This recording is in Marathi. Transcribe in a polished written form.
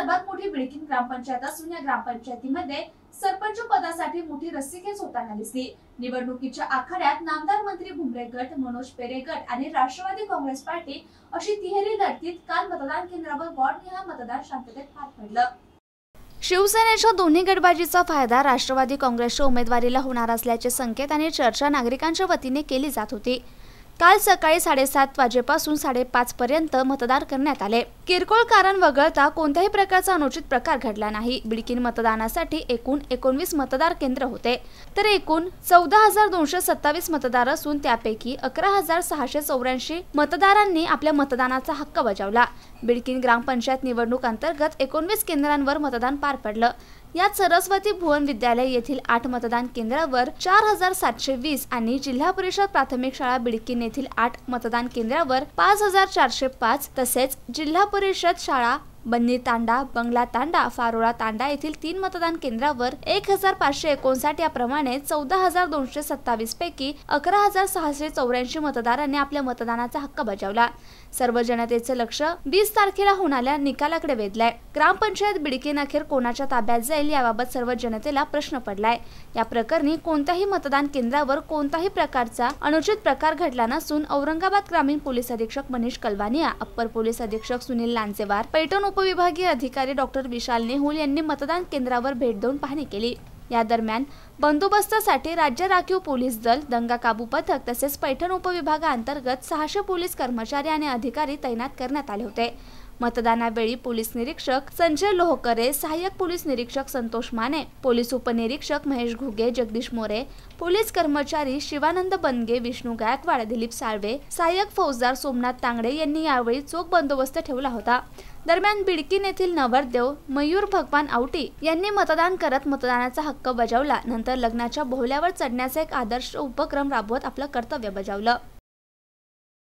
सर्वात मोठी बिडकीन ग्रामपंचायत असून या ग्रामपंचायतीमध्ये सरपंच पदासाठी मोठी रस्सीखेच होताना दिसली। निवडणुकीच्या आखाड्यात नामदार मंत्री भुमरे गट, मनोज पेरे गट आणि राष्ट्रवादी काँग्रेस पार्टी अशी तिहेरी लढतीत काल मतदान केंद्रावर वॉर्डनिहाय मतदान शांततेत पार पडलं। शिवसेनेच्या दोन्ही गटबाजीचा फायदा राष्ट्रवादी काँग्रेसच्या उमेदवारीला होणार असल्याचे संकेत आणि चर्चा नागरिकांच्या वतीने केली जात होती। काल सकाळी 7:30 वाजेपासून 5:30 पर्यंत मतदान करण्यात आले। किरकोळ कारण वगळता कोणत्याही प्रकारचा अनुचित प्रकार घडला नाही। बिडकीन मतदानासाठी एकूण 19 मतदार केंद्र होते, तर एकूण 14,227 मतदार असून त्यापैकी 11,684 मतदारांनी आपल्या मतदानाचा हक्क बजावला। बिडकीन ग्रामपंचायत निवडणूक अंतर्गत 19 केंद्रांवर मतदान पार पडलं। यात सरस्वती भुवन विद्यालय येथील 8 मतदान केंद्रावर 4,720 आणि जिल्हा परिषद प्राथमिक शाळा बिडकीन येथील 8 मतदान केंद्रावर 5,405 तसेच जिल्हा परिषद शाळा बन्नी तांडा, बंगला तांडा, फारोळा तांडा येथील 3 मतदान केंद्रावर 1,559 याप्रमाणे 14,227 पैकी 11,684 मतदारांनी आपल्या मतदानाचा हक्क बजावला। सर्व जनतेचे लक्ष 20 तारखेला होणाऱ्या निकालाकडे वेधलंय। ग्रामपंचायत बिडकीन अखेर कोणाच्या ताब्यात जाईल याबाबत सर्व जनतेला प्रश्न पडलाय। या प्रकरणी कोणत्याही मतदान केंद्रावर कोणत्याही प्रकारचा अनुचित प्रकार घडला नसून औरंगाबाद ग्रामीण पोलीस अधीक्षक मनीष कलवानिया, अप्पर पोलीस अधीक्षक सुनील लांजेवार, पैठण उपविभागीय अधिकारी डॉक्टर विशाल नेहुल यांनी मतदान केंद्रावर भेट देऊन पाहणी केली। या दरम्यान बंदोबस्तासाठी राज्य राखीव पोलीस दल, दंगा काबू पथक तसेच पैठण उपविभागांतर्गत 600 पोलीस कर्मचारी आणि अधिकारी तैनात करण्यात आले होते। मतदानावेळी पोलीस निरीक्षक संजय लोहकरे, सहाय्यक पोलीस निरीक्षक संतोष माने, पोलीस उपनिरीक्षक महेश घुगे, जगदीश मोरे, पोलीस कर्मचारी शिवानंद बनगे, विष्णू गायकवाड, दिलीप साळवे, सहाय्यक फौजदार सोमनाथ तांगडे यांनी यावेळी चोख बंदोबस्त ठेवला होता। दरम्यान बिडकीन येथील नवरदेव मयूर भगवान आवटी यांनी मतदान करत मतदानाचा हक्क बजावला। नंतर लग्नाच्या बोहल्यावर चढण्याचा एक आदर्श उपक्रम राबवत आपलं कर्तव्य बजावलं।